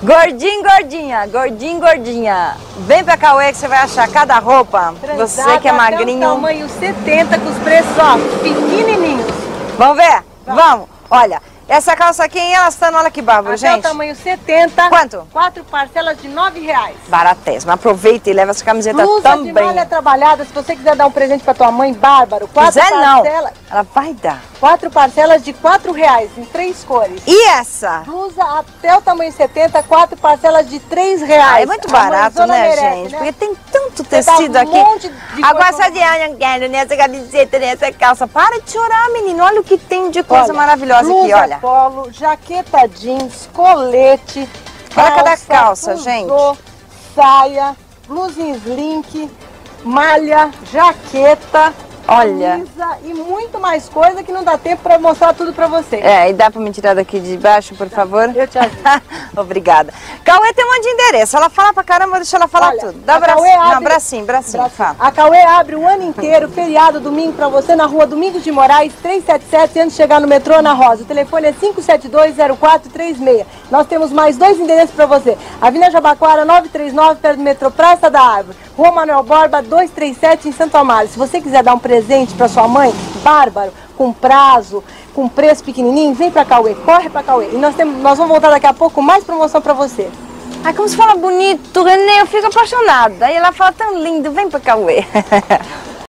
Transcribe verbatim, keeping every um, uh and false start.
Gordinho, gordinha, gordinho, gordinha. Vem pra Cauê que você vai achar cada roupa. Transada, você que é magrinho. Até o tamanho setenta com os preços, ó, pequenininhos. Vamos ver? Vamos. Vamos. Olha, essa calça aqui em elastano, olha que bárbaro, Até gente. o tamanho setenta. Quanto? Quatro parcelas de nove reais. Baratésima. Aproveita e leva essa camiseta Blusa também. de malha trabalhada, se você quiser dar um presente pra tua mãe, bárbaro. Quatro Quiser não, parcelas. ela vai dar. Quatro parcelas de quatro reais, em três cores. E essa? Blusa até o tamanho setenta, quatro parcelas de três reais. Ah, é muito A barato, mãezona né, merece, gente? né? Porque tem tanto Você dá tecido um aqui. monte de Agora coisa. essa de ah, não quero nessa camiseta, nessa calça. Para de chorar, menino. Olha o que tem de coisa Olha, maravilhosa blusa aqui, olha. polo, jaqueta jeans, colete, Olha cada calça, pulsô, gente. saia, blusinha slink, malha, jaqueta, Olha. camisa e muito mais coisa que não dá tempo para mostrar tudo para você. É, e dá pra me tirar daqui de baixo, por favor? Eu te ajudo. Obrigada. Cauê tem um monte de endereço. Ela fala pra caramba, deixa ela falar Olha, tudo. Dá a bracinho. Cauê Não, abre- bracinho, bracinho, Brasil. fala. A Cauê abre o ano inteiro, feriado, domingo pra você, na rua Domingos de Moraes, trezentos e setenta e sete, antes de chegar no metrô Ana Rosa. O telefone é cinco sete dois, zero quatro três seis. Nós temos mais dois endereços pra você. Avenida Jabaquara, novecentos e trinta e nove, perto do metrô Praça da Árvore. Rua Manuel Borba, duzentos e trinta e sete, em Santo Amaro. Se você quiser dar um presente pra sua mãe, bárbaro, com prazo, com preço pequenininho, vem pra Cauê, corre pra Cauê. E nós, temos, nós vamos voltar daqui a pouco com mais promoção pra você. Ai, como se fala bonito, Renê, eu fico apaixonada. Aí ela fala tão lindo, vem pra Cauê.